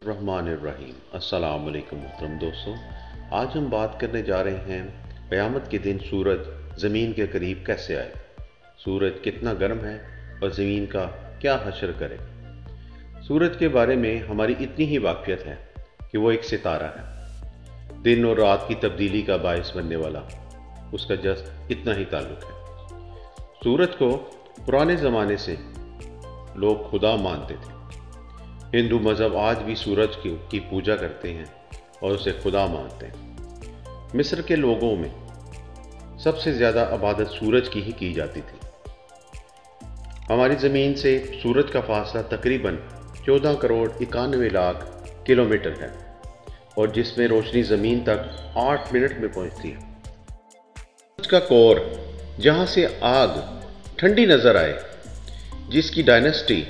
रहमानिर्रहीम। अस्सलाम वालेकुम मोहतरम दोस्तों, आज हम बात करने जा रहे हैं क़यामत के दिन सूरज ज़मीन के करीब कैसे आए, सूरज कितना गर्म है और ज़मीन का क्या हशर करे। सूरज के बारे में हमारी इतनी ही वाक़फ़ियत है कि वो एक सितारा है, दिन और रात की तब्दीली का बायस बनने वाला, उसका जस्ट इतना ही ताल्लुक़ है। सूरज को पुराने ज़माने से लोग खुदा मानते थे। हिंदू मज़हब आज भी सूरज की पूजा करते हैं और उसे खुदा मानते हैं। मिस्र के लोगों में सबसे ज़्यादा इबादत सूरज की ही की जाती थी। हमारी ज़मीन से सूरज का फासला तकरीबन 14 करोड़ 91 लाख किलोमीटर है और जिसमें रोशनी ज़मीन तक 8 मिनट में पहुंचती है। सूरज का कोर जहां से आग ठंडी नज़र आए, जिसकी डायनेस्टी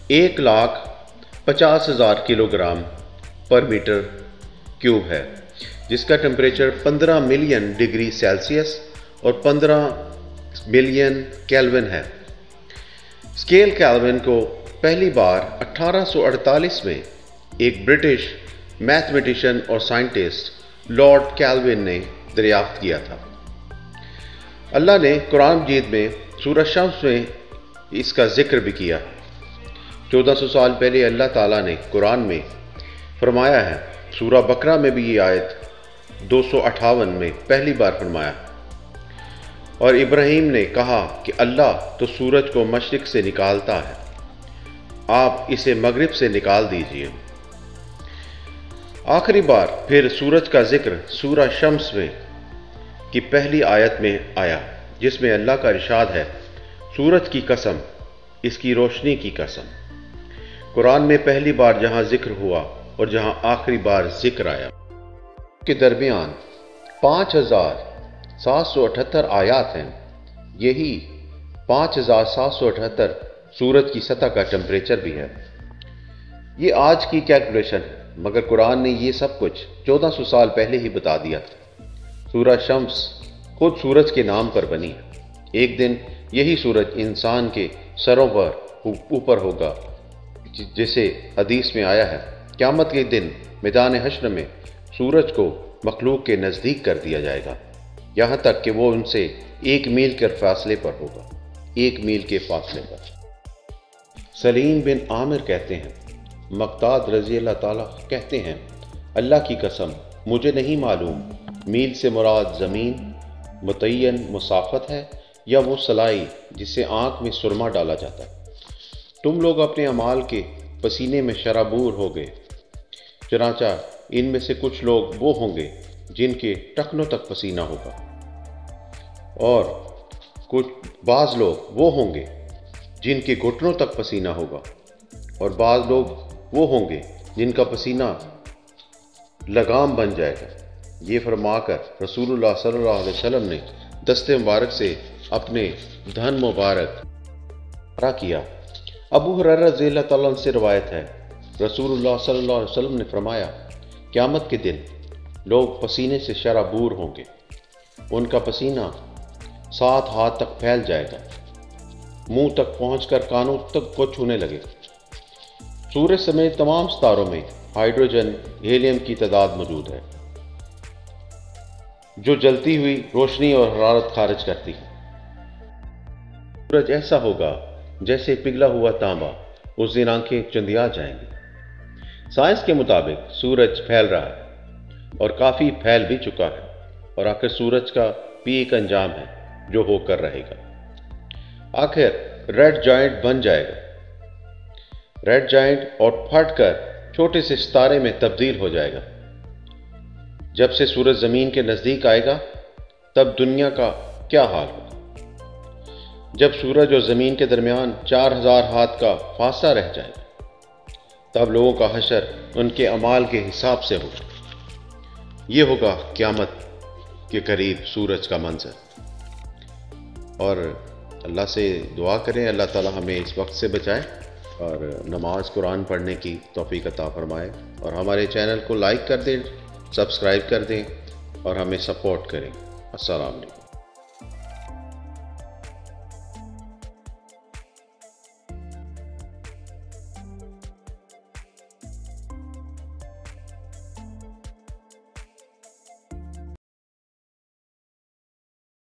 1,50,000 किलोग्राम पर मीटर क्यूब है, जिसका टेम्परेचर 15 मिलियन डिग्री सेल्सियस और 15 मिलियन केल्विन है। स्केल केल्विन को पहली बार 1848 में एक ब्रिटिश मैथमेटिशियन और साइंटिस्ट लॉर्ड केल्विन ने दरियाफ्त किया था। अल्लाह ने कुरान मजीद में सूरह शम्स में इसका जिक्र भी किया। 1400 साल पहले अल्लाह ताला ने कुरान में फरमाया है। सूरह बकरा में भी ये आयत 258 में पहली बार फरमाया। और इब्राहीम ने कहा कि अल्लाह तो सूरज को मशरिक से निकालता है, आप इसे मगरिब से निकाल दीजिए। आखिरी बार फिर सूरज का जिक्र सूरह शम्स में की पहली आयत में आया, जिसमें अल्लाह का इरशाद है, सूरज की कसम, इसकी रोशनी की कसम। कुरान में पहली बार जहां जिक्र हुआ और जहां आखिरी बार जिक्र आया के दरमियान 5,778 आयात हैं। यही 5,778 सूरज की सतह का टेम्परेचर भी है। ये आज की कैलकुलेशन है, मगर कुरान ने ये सब कुछ 1400 साल पहले ही बता दिया था। सूरह शम्स खुद सूरज के नाम पर बनी है। एक दिन यही सूरज इंसान के सरों पर ऊपर होगा, जिसे हदीस में आया है, क़यामत के दिन मैदान हश्र में सूरज को मखलूक के नज़दीक कर दिया जाएगा, यहाँ तक कि वो उनसे 1 मील के फासले पर होगा, 1 मील के फासले पर। सलीम बिन आमिर कहते हैं, मक़दाद रज़ी अल्लाह ताला कहते हैं, अल्लाह की कसम मुझे नहीं मालूम मील से मुराद ज़मीन मुतय्यन मुसाफ़त है या वो सलाई जिसे आँख में सुरमा डाला जाता है। तुम लोग अपने अमाल के पसीने में शराबूर हो गए, चनाचा इनमें से कुछ लोग वो होंगे जिनके टखनों तक पसीना होगा, और कुछ बाज़ लोग वो होंगे जिनके घुटनों तक पसीना होगा, और बाज़ लोग वो होंगे जिनका पसीना लगाम बन जाएगा। ये फरमाकर रसूलुल्लाह सल्लल्लाहु अलैहि वसल्लम ने दस्ते मुबारक से अपने धन मुबारक किया। अबू हुरैरा रज़ियल्लाहु ताला अन्हु से रवायत है, रसूलुल्लाह सल्लल्लाहु अलैहि वसल्लम ने फरमाया, क़यामत के दिन लोग पसीने से शराबूर होंगे, उनका पसीना 7 हाथ तक फैल जाएगा, मुंह तक पहुंचकर कानों तक को छूने लगे। सूरज समेत तमाम सितारों में हाइड्रोजन हीलियम की तादाद मौजूद है, जो जलती हुई रोशनी और हरारत खारिज करती है। सूरज ऐसा होगा जैसे पिघला हुआ तांबा, उस दिन आंखें चंदिया जाएंगी। साइंस के मुताबिक सूरज फैल रहा है और काफ़ी फैल भी चुका है, और आखिर सूरज का भी एक अंजाम है जो होकर रहेगा। आखिर रेड जायंट बन जाएगा, रेड जायंट, और फटकर छोटे से सितारे में तब्दील हो जाएगा। जब से सूरज ज़मीन के नज़दीक आएगा, तब दुनिया का क्या हाल होगा। जब सूरज और ज़मीन के दरमियान 4,000 हाथ का फासला रह जाएगा, तब लोगों का हशर उनके अमाल के हिसाब से होगा। ये होगा क़यामत के करीब सूरज का मंजर। और अल्लाह से दुआ करें, अल्लाह ताला हमें इस वक्त से बचाए और नमाज कुरान पढ़ने की तौफीक अता फरमाए। और हमारे चैनल को लाइक कर दें, सब्सक्राइब कर दें और हमें सपोर्ट करें। अस्सलाम वालेकुम।